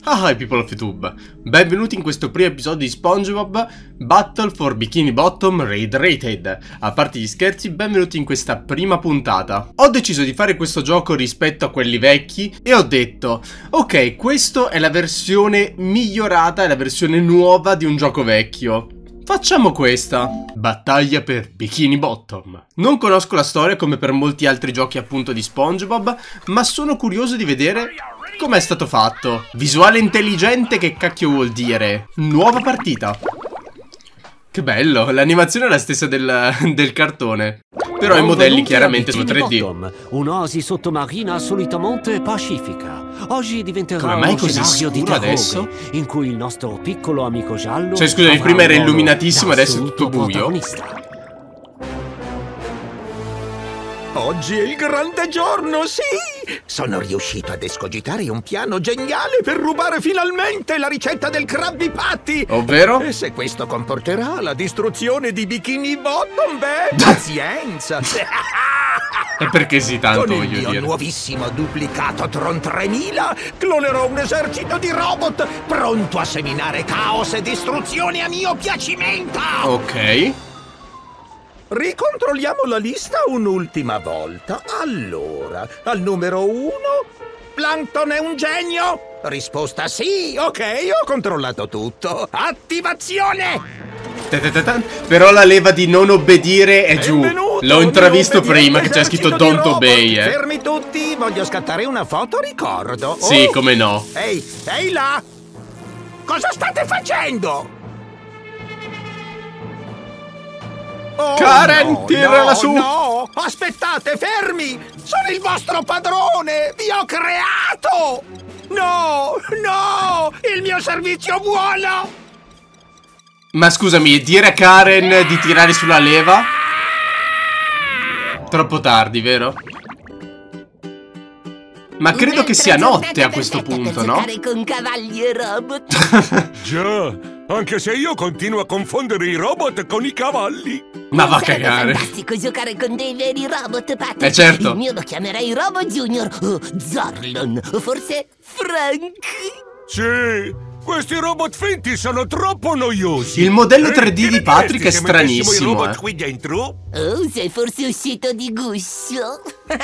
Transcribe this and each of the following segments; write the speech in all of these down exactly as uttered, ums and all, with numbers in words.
Ah, hi people of YouTube, benvenuti in questo primo episodio di SpongeBob Battle for Bikini Bottom Raid Rated. A parte gli scherzi, benvenuti in questa prima puntata. Ho deciso di fare questo gioco rispetto a quelli vecchi e ho detto, ok, questa è la versione migliorata, è la versione nuova di un gioco vecchio. Facciamo questa. Battaglia per Bikini Bottom. Non conosco la storia come per molti altri giochi appunto di SpongeBob, ma sono curioso di vedere com'è stato fatto. Visuale intelligente, che cacchio vuol dire? Nuova partita. Che bello, l'animazione è la stessa del, del cartone. Però i modelli chiaramente sono tre D. Un'oasi sottomarina solitamente pacifica. Oggi diventerà come mai uno così scenario di scuro terrore, adesso? in cui il nostro piccolo amico giallo, cioè scusami, avrà prima era un ruolo illuminatissimo, da adesso è tutto assoluto buio. protagonista. Oggi è il grande giorno, sì! Sono riuscito ad escogitare un piano geniale per rubare finalmente la ricetta del Krabby Patty! Ovvero? E se questo comporterà la distruzione di Bikini Bottom, beh, pazienza! E perché sì, tanto Con il voglio mio dire. nuovissimo duplicato Tron tremila clonerò un esercito di robot pronto a seminare caos e distruzione a mio piacimento! Ok. Ricontrolliamo la lista un'ultima volta. Allora, al numero uno, Plankton è un genio? Risposta sì, ok, ho controllato tutto. Attivazione! Però la leva di non obbedire è giù. Benvenuto, L'ho intravisto mio prima che c'è scritto esercito di Don't robot. Obey, eh. Fermi tutti, voglio scattare una foto ricordo. Sì, Oh. come no. Ehi, ehi là! Cosa state facendo? Oh, Karen, no, tirala no, su! No, aspettate, fermi! Sono il vostro padrone! Vi ho creato! No, no! Il mio servizio buono! Ma scusami, dire a Karen di tirare sulla leva? Troppo tardi, vero? Ma credo che sia notte a questo punto, no? Con cavalli e robot. Già, anche se io continuo a confondere i robot con i cavalli. Ma va a Sarebbe cagare. fantastico giocare con dei veri robot, Patrick. Eh certo. Il mio lo chiamerei Robo Junior o Zorlon o forse Frank. Sì, questi robot finti sono troppo noiosi. Il modello Eh, tre D che di ne Patrick è diresti se mettessimo stranissimo, i robot eh. qui dentro? Oh, sei forse uscito di guscio.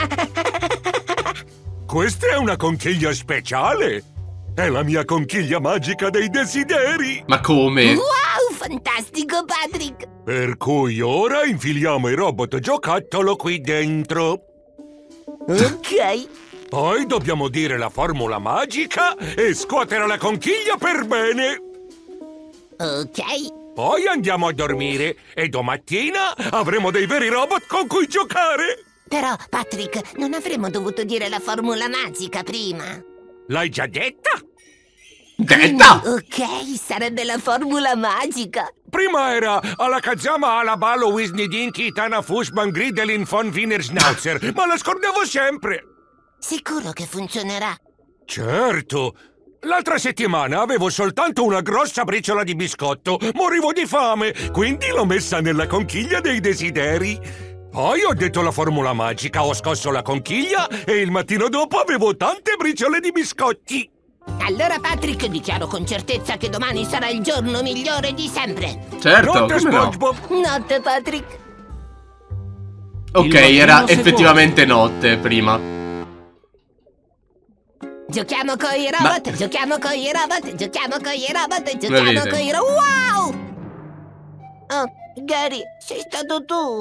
Questa è una conchiglia speciale. È la mia conchiglia magica dei desideri. Ma come? Wow, fantastico, Patrick. Per cui ora infiliamo i robot giocattolo qui dentro. Ok. Poi dobbiamo dire la formula magica e scuotere la conchiglia per bene. Ok. Poi andiamo a dormire e domattina avremo dei veri robot con cui giocare. Però, Patrick, non avremmo dovuto dire la formula magica prima. L'hai già detta? Detta! Ok, sarebbe la formula magica. Prima era alla Kazama, alla Ballo, Wisni Dinky, Tana Fushman, Gridelin, von Wiener Schnauzer, ma la scordavo sempre. Sicuro che funzionerà? Certo. L'altra settimana avevo soltanto una grossa briciola di biscotto, morivo di fame, quindi l'ho messa nella conchiglia dei desideri. Poi ho detto la formula magica, ho scosso la conchiglia e il mattino dopo avevo tante briciole di biscotti. Allora, Patrick, dichiaro con certezza che domani sarà il giorno migliore di sempre. Certo, Notte, come no? SpongeBob. Notte, Patrick. Ok, era effettivamente notte prima. Giochiamo con i robot, Ma... giochiamo con i robot, giochiamo con i robot, giochiamo vedi? con i robot. Wow! Oh, Gary, sei stato tu?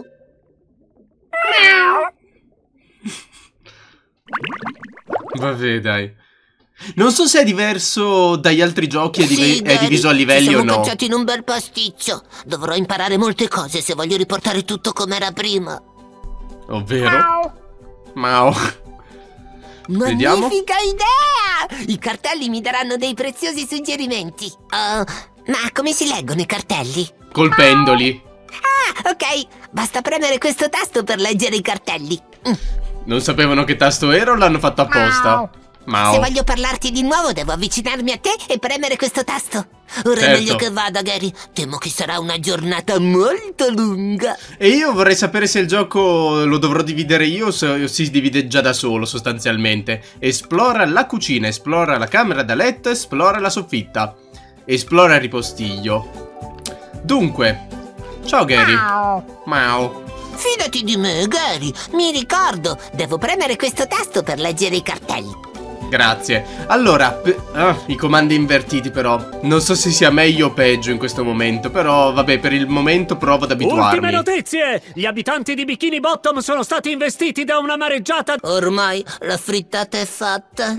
Vabbè, dai. Non so se è diverso dagli altri giochi, è, div Sì, è Gary, diviso a livelli ci o siamo no. cacciati in un bel pasticcio. Dovrò imparare molte cose se voglio riportare tutto come era prima. Ovvero? Mao. Vediamo. Magnifica idea! I cartelli mi daranno dei preziosi suggerimenti. Oh, ma come si leggono i cartelli? Colpendoli. Ah, ok. Basta premere questo tasto per leggere i cartelli. Mm. Non sapevano che tasto era o l'hanno fatto apposta? Mao. Se voglio parlarti di nuovo devo avvicinarmi a te e premere questo tasto. Ora Certo. è meglio che vada, Gary. Temo che sarà una giornata molto lunga. E io vorrei sapere se il gioco lo dovrò dividere io o se si divide già da solo sostanzialmente. Esplora la cucina, esplora la camera da letto, esplora la soffitta, esplora il ripostiglio. Dunque, ciao Gary. Ciao. Mao. Fidati di me, Gary. Mi ricordo, devo premere questo tasto per leggere i cartelli. Grazie. Allora, ah, i comandi invertiti però. Non so se sia meglio o peggio in questo momento, però vabbè, per il momento provo ad abituarmi. Ultime notizie! Gli abitanti di Bikini Bottom sono stati investiti da una mareggiata. Ormai la frittata è fatta.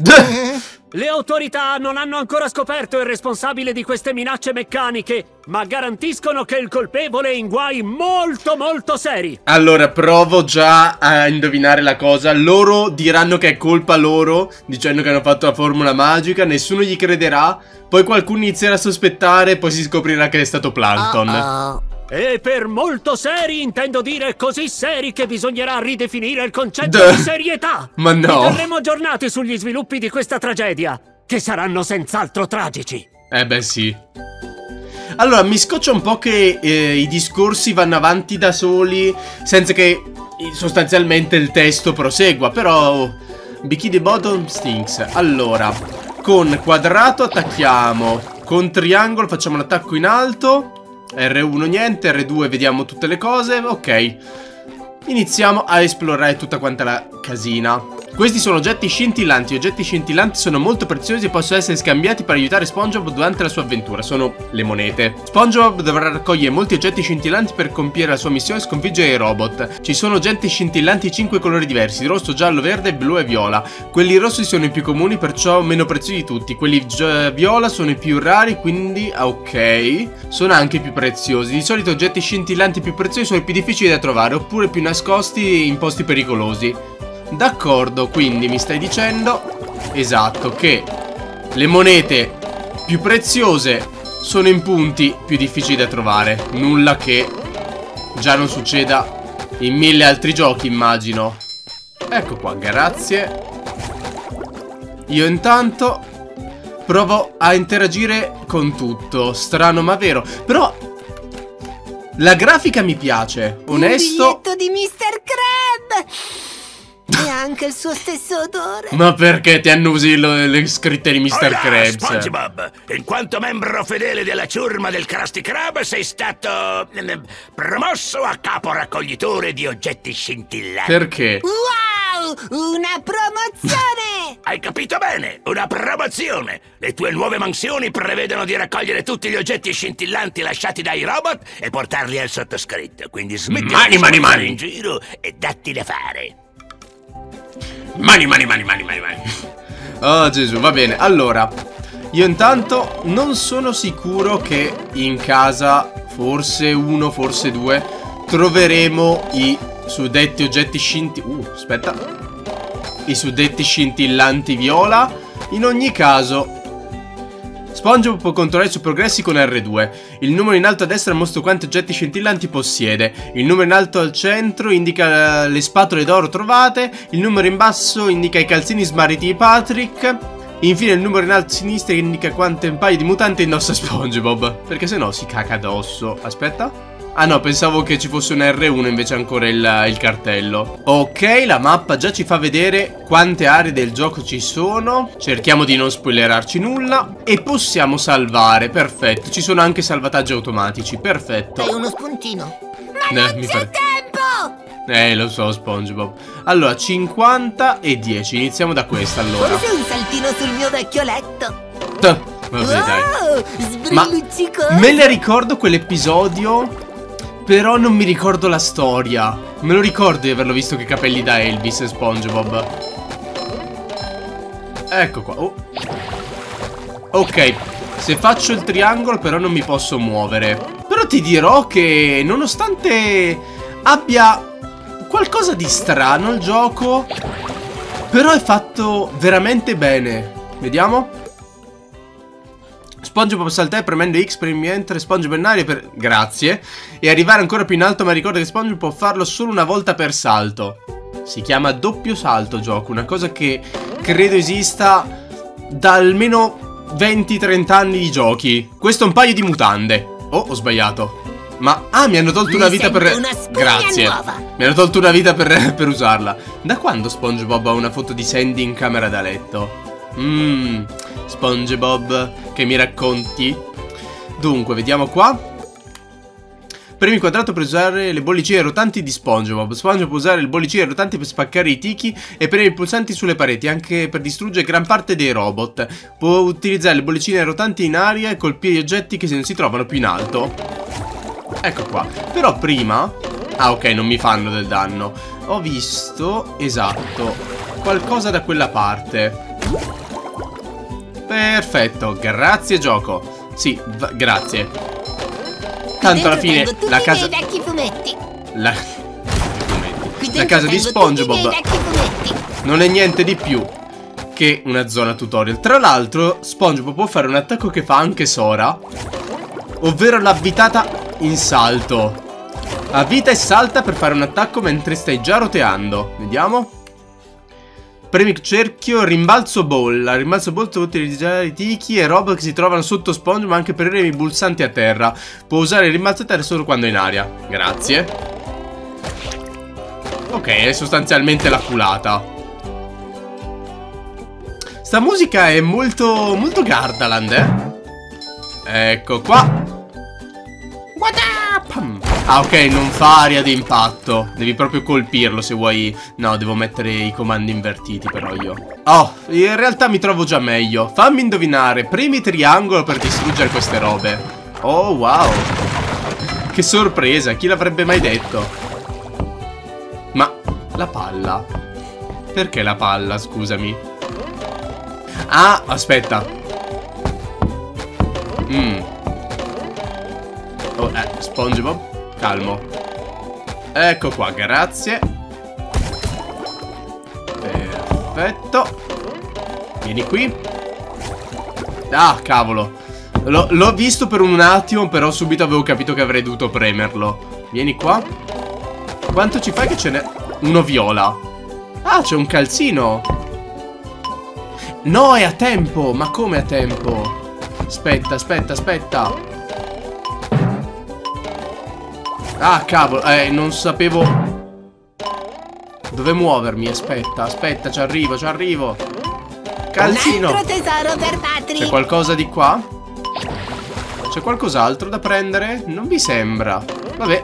Le autorità non hanno ancora scoperto il responsabile di queste minacce meccaniche, ma garantiscono che il colpevole è in guai molto molto seri. Allora, provo già a indovinare la cosa. Loro diranno che è colpa loro, dicendo che hanno fatto la formula magica. Nessuno gli crederà. Poi qualcuno inizierà a sospettare. Poi si scoprirà che è stato Plankton. Uh-oh. E per molto seri intendo dire così seri che bisognerà ridefinire il concetto Duh. di serietà. Ma no. Vi terremo aggiornati sugli sviluppi di questa tragedia, che saranno senz'altro tragici. Eh beh sì. Allora, mi scoccia un po' che eh, i discorsi vanno avanti da soli senza che eh, sostanzialmente il testo prosegua. Però Bikini Bottom stinks. Allora, con quadrato attacchiamo, con triangolo facciamo l'attacco in alto, R uno niente, R due vediamo tutte le cose. Ok, iniziamo a esplorare tutta quanta la casina. Questi sono oggetti scintillanti. Gli oggetti scintillanti sono molto preziosi e possono essere scambiati per aiutare SpongeBob durante la sua avventura. Sono le monete. SpongeBob dovrà raccogliere molti oggetti scintillanti per compiere la sua missione e sconfiggere i robot. Ci sono oggetti scintillanti di cinque colori diversi: rosso, giallo, verde, blu e viola. Quelli rossi sono i più comuni, perciò meno preziosi di tutti. Quelli viola sono i più rari, quindi ok, sono anche più preziosi. Di solito oggetti scintillanti più preziosi sono i più difficili da trovare, oppure più nascosti in posti pericolosi. D'accordo, quindi mi stai dicendo, esatto, che le monete più preziose sono in punti più difficili da trovare. Nulla che già non succeda in mille altri giochi, immagino. Ecco qua, grazie. Io intanto provo a interagire con tutto. Strano ma vero. Però la grafica mi piace, onesto. Un biglietto di mister Crab! E anche il suo stesso odore. Ma perché ti annusi lo- le scritte di mister Hola, Krabs? SpongeBob, in quanto membro fedele della ciurma del Krusty Krab sei stato eh, promosso a capo raccoglitore di oggetti scintillanti. Perché? Wow! Una promozione! Hai capito bene, una promozione. Le tue nuove mansioni prevedono di raccogliere tutti gli oggetti scintillanti lasciati dai robot e portarli al sottoscritto. Quindi smetti Mani, di mani, andare mani. in giro e datti da fare. Mani, mani, mani, mani, mani, mani. Oh Gesù, va bene. Allora, io intanto non sono sicuro che in casa, forse uno, forse due, troveremo i suddetti oggetti scintillanti. Uh, aspetta. I suddetti scintillanti viola. In ogni caso, SpongeBob può controllare i suoi progressi con R due. Il numero in alto a destra mostra quanti oggetti scintillanti possiede. Il numero in alto al centro indica le spatole d'oro trovate. Il numero in basso indica i calzini smarriti di Patrick. Infine il numero in alto a sinistra indica quante un paio di mutanti indossa SpongeBob. Perché se no si caca addosso. Aspetta. Ah no, pensavo che ci fosse un R uno invece ancora il, il cartello. Ok, la mappa già ci fa vedere quante aree del gioco ci sono. Cerchiamo di non spoilerarci nulla. E possiamo salvare, perfetto. Ci sono anche salvataggi automatici, perfetto. Hai uno spuntino. Ma Eh, non mi c'è pare- tempo! Eh, lo so, SpongeBob. Allora, cinquanta e dieci. Iniziamo da questa, allora. Forse un saltino sul mio vecchio letto. Tuh, vabbè, dai. Wow! Ma Sbrilluccicoso! me le ricordo quell'episodio, però non mi ricordo la storia. Me lo ricordo di averlo visto che capelli da Elvis, SpongeBob. Ecco qua. Oh. Ok, se faccio il triangolo però non mi posso muovere. Però ti dirò che nonostante abbia qualcosa di strano il gioco, però è fatto veramente bene. Vediamo. SpongeBob saltare premendo X per mentre SpongeBob in aria per... Grazie. E arrivare ancora più in alto, ma ricorda che SpongeBob può farlo solo una volta per salto. Si chiama doppio salto gioco, una cosa che credo esista da almeno venti trenta anni di giochi. Questo è un paio di mutande. Oh, ho sbagliato. Ma, ah, mi hanno tolto Mi una vita per... sento una spugna Grazie. nuova. Mi hanno tolto una vita per, per usarla. Da quando SpongeBob ha una foto di Sandy in camera da letto? Mmm, SpongeBob, che mi racconti? Dunque, vediamo qua. Premi quadrato per usare le bollicine rotanti di SpongeBob. SpongeBob può usare le bollicine rotanti per spaccare i tiki e premi i pulsanti sulle pareti, anche per distruggere gran parte dei robot. Può utilizzare le bollicine rotanti in aria e colpire gli oggetti che non si trovano più in alto. Ecco qua. Però prima... Ah, ok, non mi fanno del danno. Ho visto... Esatto. Qualcosa da quella parte. Perfetto. Grazie, gioco. Sì, grazie. Tanto alla fine la casa... vecchi fumetti. La... Qui la casa di SpongeBob vecchi fumetti. non è niente di più che una zona tutorial. Tra l'altro SpongeBob può fare un attacco che fa anche Sora, ovvero l'avvitata in salto. Avvita e salta per fare un attacco mentre stai già roteando. Vediamo. Premi cerchio, rimbalzo bolla. Rimbalzo bolla può utilizzare i tiki e robot che si trovano sotto SpongeBob, ma anche per premi pulsanti a terra. Può usare il rimbalzo a terra solo quando è in aria. Grazie. Ok, è sostanzialmente la culata. Sta musica è molto, molto Gardaland, eh. Ecco qua. Ah, ok, non fa aria di impatto. Devi proprio colpirlo se vuoi. No, devo mettere i comandi invertiti però io. Oh, in realtà mi trovo già meglio. Fammi indovinare. Premi triangolo per distruggere queste robe. Oh, wow. Che sorpresa, chi l'avrebbe mai detto? Ma la palla. Perché la palla, scusami? Ah, aspetta. Mmm. Oh, eh, SpongeBob. Calmo. Ecco qua, grazie. Perfetto. Vieni qui. Ah, cavolo. L'ho visto per un attimo, però subito avevo capito che avrei dovuto premerlo. Vieni qua. Quanto ci fai che ce n'è? Uno viola. Ah, c'è un calzino. No, è a tempo. Ma come a tempo? Aspetta, aspetta, aspetta. Ah, cavolo, eh, non sapevo dove muovermi. Aspetta, aspetta, ci arrivo, ci arrivo. Calzino. Un altro tesoro per Patrick. C'è qualcosa di qua? C'è qualcos'altro da prendere? Non mi sembra. Vabbè.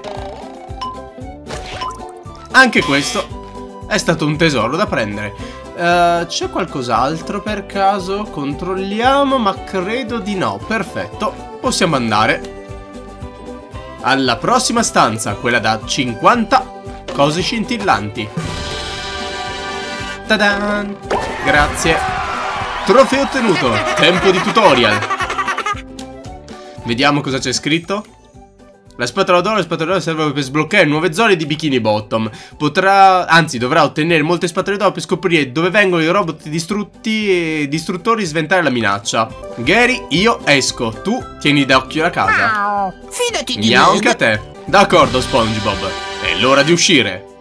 Anche questo è stato un tesoro da prendere. uh, C'è qualcos'altro per caso? Controlliamo, ma credo di no. Perfetto, possiamo andare alla prossima stanza, quella da cinquanta cose scintillanti. Ta-dan! Grazie. Trofeo ottenuto. Tempo di tutorial. Vediamo cosa c'è scritto. La spatola d'oro, la spatola d'oro serve per sbloccare nuove zone di Bikini Bottom. Potrà, anzi dovrà ottenere molte spatole d'oro per scoprire dove vengono i robot distrutti e distruttori, sventare la minaccia. Gary, io esco, tu tieni d'occhio la casa. Fidati di Miau me. anche a te. D'accordo, SpongeBob. È l'ora di uscire.